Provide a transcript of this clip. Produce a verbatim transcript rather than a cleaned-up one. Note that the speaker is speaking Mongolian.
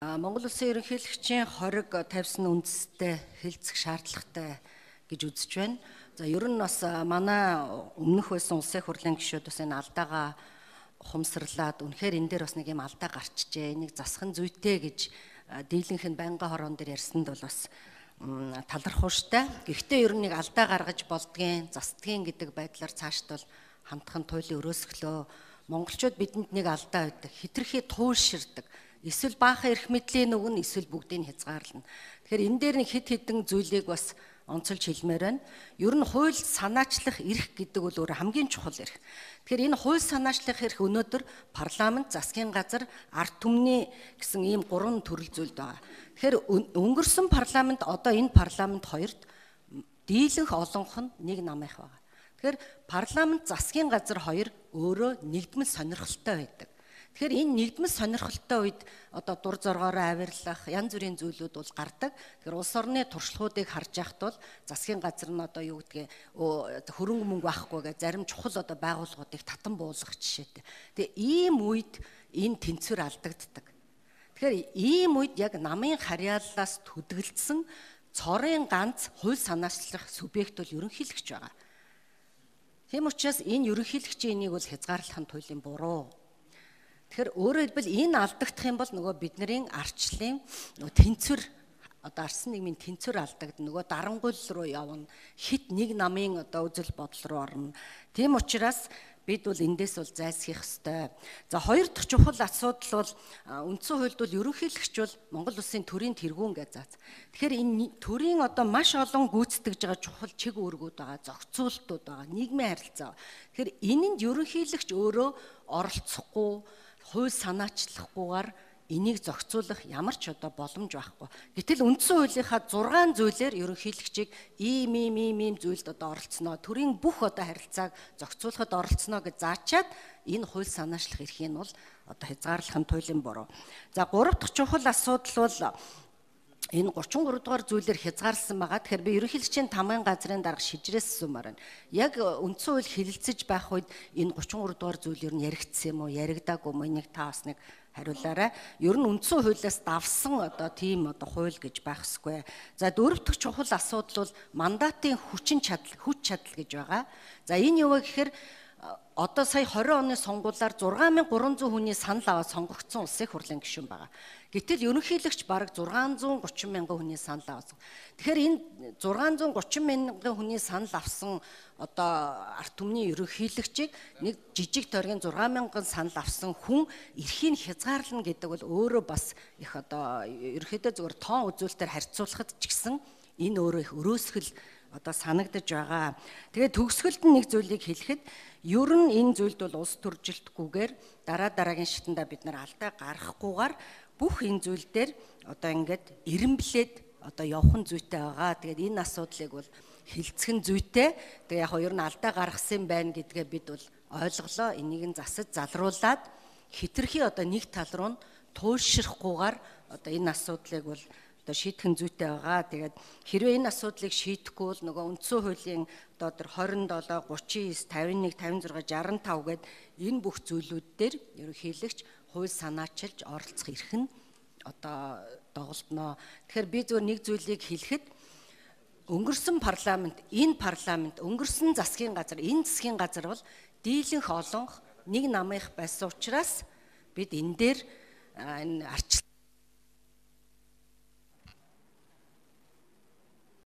Монгол Улсын ерөнхийлөгчийн хориг тавьсан үндэстэй хэлцэх шаардлагатай гэж үзэж байна. За ер нь бас манай өмнөх байсан улсын их хурлын гишүүд бас энэ алдаагаа ухамсарлаад үнэхээр энэ дээр бас нэг юм алдаа гарчжээ. Энийг засахын зүйтэй гэж дийлэнх нь байнгын хороон дээр ярьсанд бол бас талархууштай. Гэхдээ ер нь нэг алдаа гаргаж болдгийн, застгийн гэдэг байдлаар цаашд бол хамтхан туйлын өрөөсгөлөө монголчууд бидэнд нэг алдаа байдаг. Хитрхи туйлширдаг. Эсвэл баахан эрх мэдлийн үг нь эсвэл бүгдийг хязгаарлана. Тэгэхээр энэ дээр нэг хид хідэн зүйлийг бас онцолж хэлмээр байна. Ер нь хууль санаачлах эрх гэдэг бол өөр хамгийн чухал эрх. Тэгэхээр энэ хууль санаачлах эрх өнөөдөр парламент, засгийн газар, ард түмний гэсэн ийм гурван төрөл зүйл байгаа. Тэгэхээр өнгөрсөн парламент одоо энэ парламент хоёрт дийлэнх олонх нь нэг намынх байгаа. Тэгэхээр парламент, засгийн газар хоёр өөрөө нэгдмэл сонирхолтой байдаг. Тэгэхээр энэ нэгдмэл сонирхолтой үед одоо дур зоргоороо авирлах янз бүрийн зүйлүүд бол гардаг. Тэгэхээр улс орны туршлагуудыг харж яхад бол засгийн газар нь одоо юу гэдгийг хөрөнгө мөнгө авахгүйгээ зарим чухал одоо байгууллагуудыг татан буулгах жишээтэй. Тэгээ ийм үед энэ тэнцвэр алдагддаг. Тэгэхээр ийм үед яг намын харьяаллаас төдөлдсөн цорын ганц хууль санаачлах субъект бол ерөнхийлөгч байгаа. Тийм учраас энэ ерөнхийлөгчийн энийг бол хязгаарлах нь туйлын буруу. Тэгэхээр өөрөөр хэлбэл энэ алдагдах юм бол нөгөө бидний арчлын нөгөө тэнцвэр одоо арсан нийгмийн тэнцвэр алдагдана, нөгөө дарангуйл руу явна, хит нэг намын одоо үзэл бодол руу орно. Тийм учраас бид бол эндээс бол зайлсхийх ёстой. За хоёр дахь чухал асуудал бол үндсэн хуульд бол ерөнхийлөгч бол Монгол Улсын төрийн тэргүүн гэж зааж. Тэгэхээр энэ төрийн одоо маш олон гүйцэтгэж байгаа чухал чиг үүргүүд байгаа, зохицуултууд байгаа, нийгмийн харилцаа. Тэгэхээр энэнд ерөнхийлөгч өөрөө оролцохгүй, хууль санаачлахгүйгээр энийг зохицуулах ямар ч одоо боломж байхгүй. Гэтэл үндсэн хуулийнхаа зургаан зүйлээр ерөнхийлөгчийг ийм ийм ийм ийм зүйлд одоо оролцсноо, төрийн бүх одоо харилцааг зохицуулахад оролцсноо гэж заачаад энэ хууль санаачлах эрхийг нь бол одоо хязгаарлах нь туйлын буруу. За гурав дахь чухал асуудал бол энэ гурван гурав дугаар зүйлээр хязгаарласан байгаа. Тэгэхээр би ерөнхийлөгчийн тамгын газрын дарга шижрээс асуумаар байна. Яг үндсэн хууль хэлэлцэж байх үед энэ гурван гурав дугаар зүйл ер нь яригдсан юм уу, яригдаагүй юм уу? Энийг та бас нэг хариулаарай. Ер нь үндсэн хуулиас давсан одоо тийм одоо хууль гэж байх ёсгүй. За дөрөв дэх чухал асуудал бол мандатын хүчин чадал, хүч чадал гэж байгаа. За энэ юу вэ гэхээр одоо сая хорин оны сонгуулиар зургаан мянган гурван зуун хүний санал аваад сонгогдсон улсын их хурлын гишүүн байгаа. Гэтэл ерөнхийлөгч бараг зургаан зуун гучин мянган хүний санал авсан. Тэгэхээр энэ зургаан зуун гучин мянган хүний санал авсан одоо ард түмний ерөнхийлөгчийг нэг жижиг тойргийн зургаан мянган санал авсан хүн эрхийг хязгаарлана гэдэг бол өөрөө бас их одоо ерөнхийдөө зөвхөн тоон үзүүлэлтээр харьцуулахад ч гэсэн энэ өөрөө их өрөөсгөл одоо санагдаж байгаа. Тэгээд төгсгөлд нь нэг зүйлийг хэлэхэд ер нь энэ зүйлд бол улс төржилтгүйгээр дараа дараагийн шатанда бид нар алдаа гаргахгүйгээр бүх энэ зүйл дээр одоо ингээд эренблээд одоо явах нь зүйтэй байгаа. Тэгээд энэ асуудлыг бол хилцэх нь зүйтэй. Тэгээд яг хоёр нь алдаа гаргасан байна гэдгээ бид бол ойлголоо. Энийг нь засаж залруулад хитрхи одоо нэг тал руу нь туйлширахгүйгээр одоо энэ асуудлыг бол одоо шийдэх нь зүйтэй байгаа. Тэгээд хэрвээ энэ асуудлыг шийдэхгүй бол нөгөө үндсэн хуулийн одоо тэр двадцать seven, thirty-nine, fifty-one, fifty-six, sixty-five гээд энэ бүх зүйлүүд дээр ерөнхийлөгч хууль санаачилж оролцох эрх нь одоо доголдно. Тэгэхээр би зөвхөн нэг зүйлийг хэлэхэд өнгөрсөн парламент, энэ парламент, өнгөрсөн засгийн газар, энэ засгийн газар бол дийлэнх олонх нэг намынх байсан учраас бид энэ дээр энэ арчлан